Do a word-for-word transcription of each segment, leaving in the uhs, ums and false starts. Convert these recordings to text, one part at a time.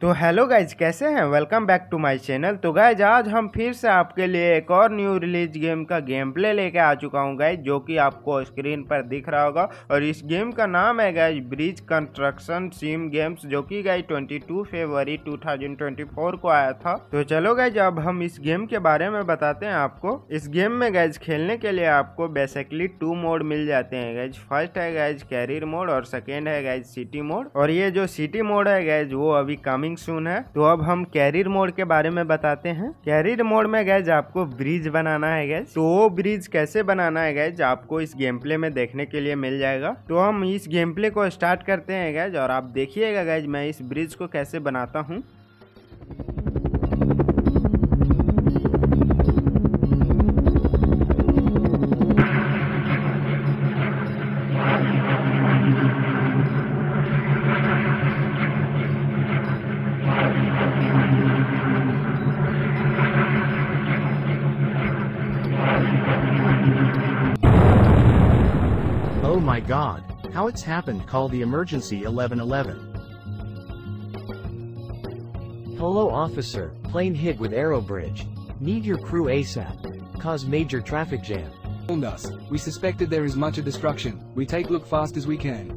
तो hello guys, कैसे हैं? Welcome back to my channel. तो गाइज आज हम फिर से आपके लिए एक और न्यू रिलीज गेम का गेम प्ले लेके आ चुका हूं गाइज, जो कि आपको स्क्रीन पर दिख रहा होगा। और इस गेम का नाम है guys bridge construction sim games, जो कि गाइज बाईस फरवरी दो हज़ार चौबीस को आया था। तो चलो गाइज अब हम इस गेम के बारे में बताते हैं आपको। इस गेम में गाइज खेलने के लिए आपको बेसिकली टू मोड मिल जाते हैं गाइज। फर्स्ट है गाइज कैरियर मोड और सेकेंड है गाइज सिटी मोड। और ये जो सिटी मोड है गाइज वो अभी कमिंग सुन है। तो अब हम कैरियर मोड के बारे में बताते हैं। कैरियर मोड में गैज आपको ब्रिज बनाना है गैज। तो वो ब्रिज कैसे बनाना है गैज आपको इस गेम प्ले में देखने के लिए मिल जाएगा। तो हम इस गेम प्ले को स्टार्ट करते हैं गैज, और आप देखिएगा गैज मैं इस ब्रिज को कैसे बनाता हूँ। Oh my god, how it's happened. Call the emergency eleven eleven. Hello officer, plane hit with Arrow Bridge. Need your crew ASAP. Cause major traffic jam. Informed us. We suspected there is much of destruction. We take look fast as we can.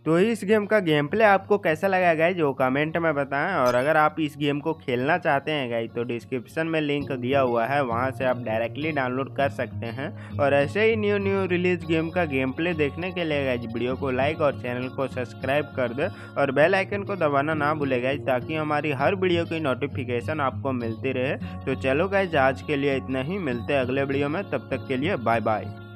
तो इस गेम का game play आपको कैसा लगा गाइज जो कमेंट में बताएं, और अगर आप इस गेम को खेलना चाहते हैं गाइज तो डिस्क्रिप्शन में लिंक दिया हुआ है, वहां से आप डायरेक्टली डाउनलोड कर सकते हैं। और ऐसे ही न्यू न्यू रिलीज गेम का गेम प्ले देखने के लिए गाइज वीडियो को लाइक और चैनल को सब्सक्राइब कर दे और बेल आइकन को दबाना ना भूले गाइज, ताकि हमारी हर वीडियो की नोटिफिकेशन आपको मिलती रहे। तो चलो गाइज आज के लिए इतना ही, मिलते हैं अगले वीडियो में, तब तक के लिए बाय बाय।